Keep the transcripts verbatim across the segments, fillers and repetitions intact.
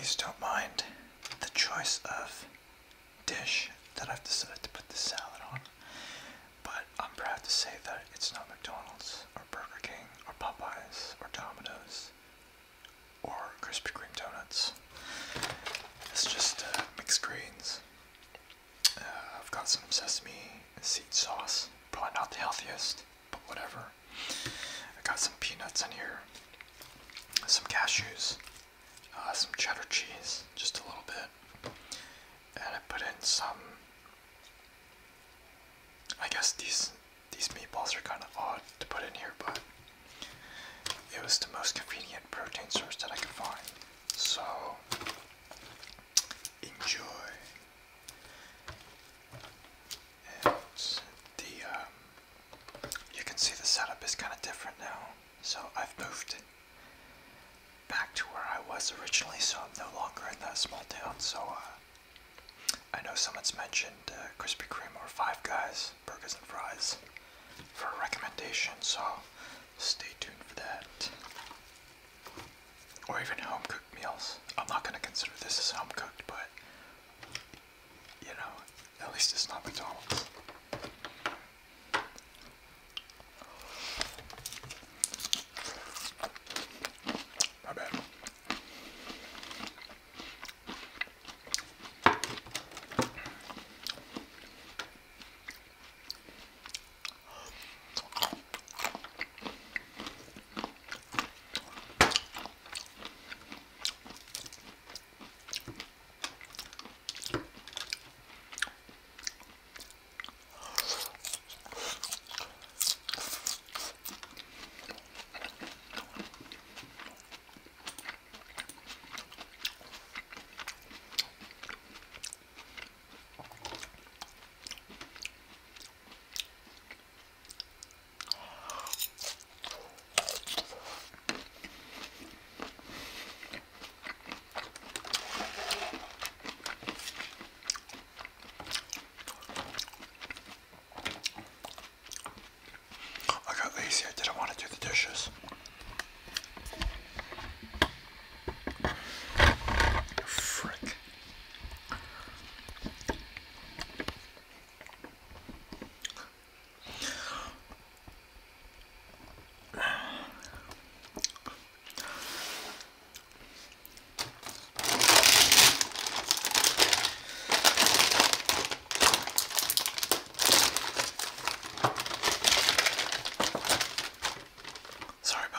please don't mind the choice of dish that I've decided to put this salad on, but I'm proud to say that it's not McDonald's or Burger King or Popeyes or Domino's or Krispy Kreme donuts. It's just uh, mixed greens. Uh, I've got some sesame seed sauce, probably not the healthiest, but whatever. I got some peanuts in here, some cashews, uh, some cheddar cheese, just a little bit, and I put in some. I guess these these meatballs are kind of odd to put in here, but it was the most convenient protein source that I could find. So enjoy. And the um, you can see the setup is kind of different now. So I've moved back to where I was originally, so I'm no longer in that small town. So uh, I know someone's mentioned uh, Krispy Kreme or Five Guys burgers and fries for a recommendation, so stay tuned for that. Or even home cooked meals. I'm not going to consider this as home cooked, but you know, at least it's not McDonald's. My bad. I didn't want to do the dishes. Frick. Sorry about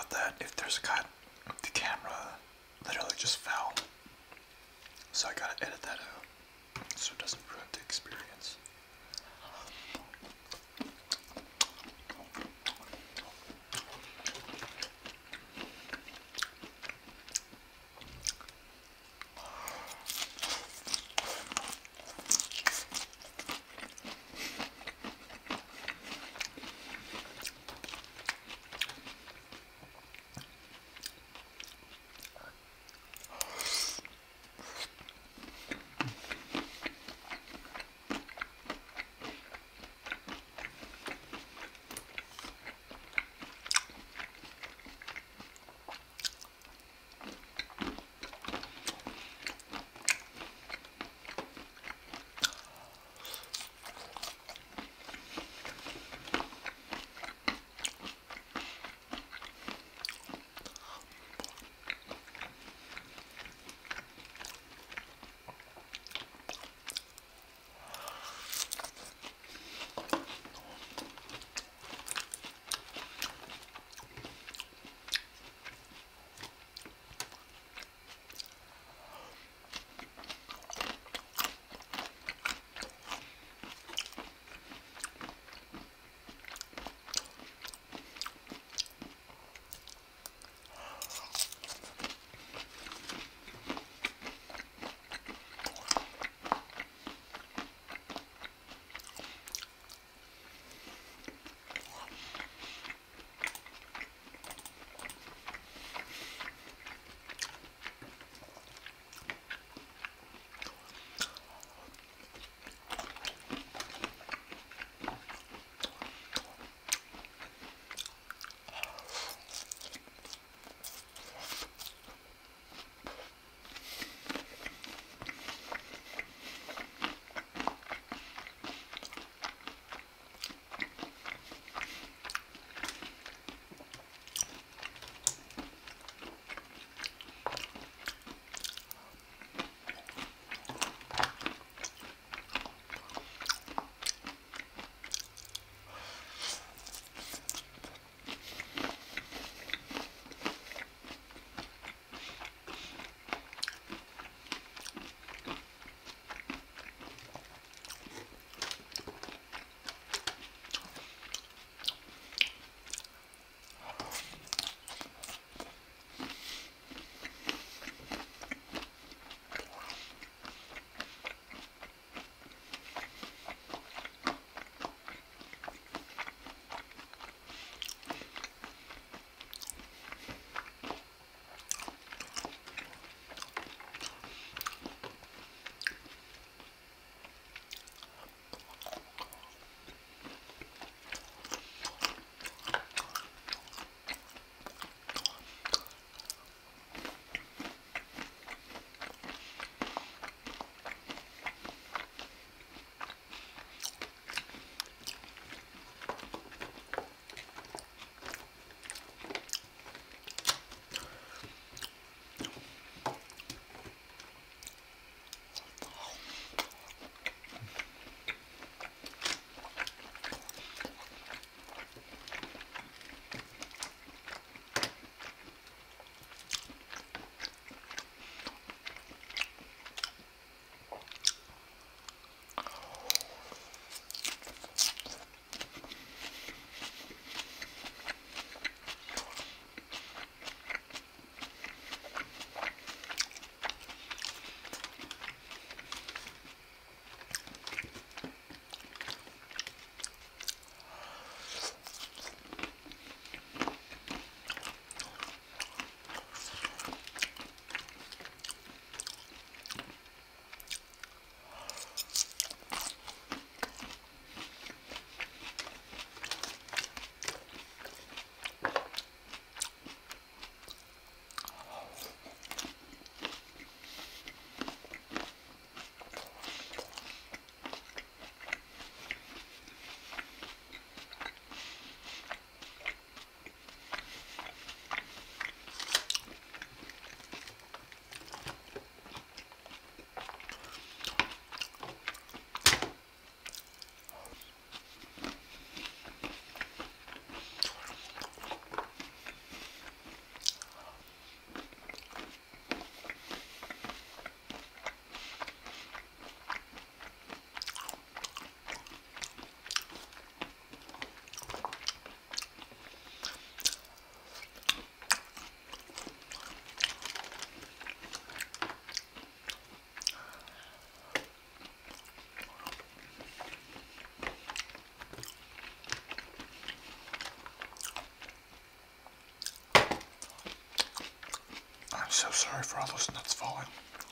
so sorry for all those nuts falling.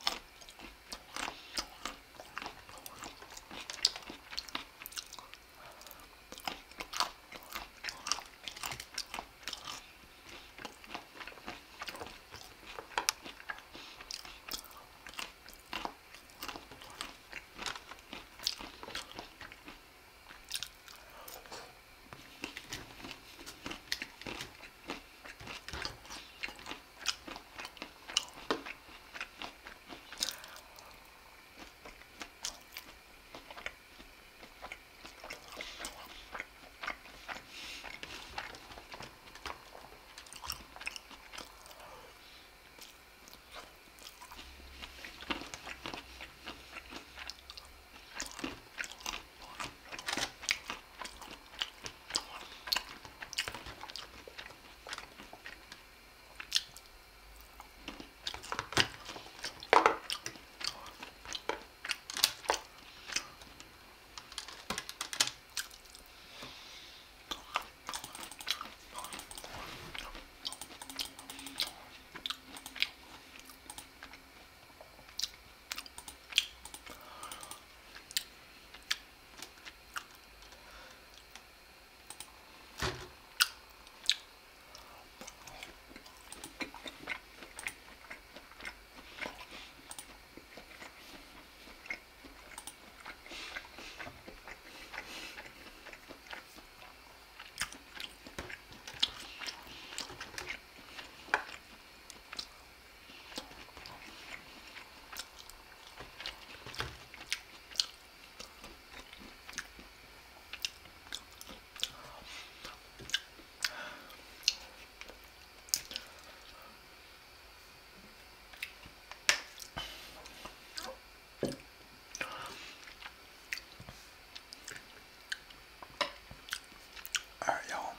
Alright, y'all.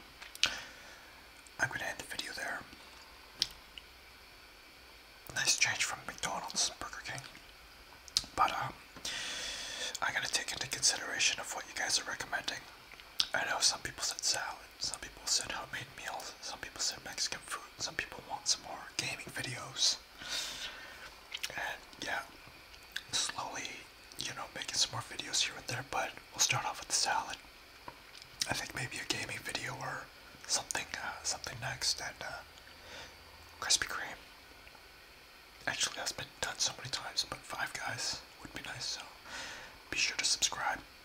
I'm gonna end the video there. Nice change from McDonald's and Burger King. But, um, I gotta take into consideration of what you guys are recommending. I know some people said salad, some people said homemade meals, some people said Mexican food, some people want some more gaming videos. And, yeah, slowly, you know, making some more videos here and there, but we'll start off with the salad. I think maybe a gaming video or something, uh, something next, and uh, Krispy Kreme. Actually, that's been done so many times, but Five Guys would be nice, so be sure to subscribe.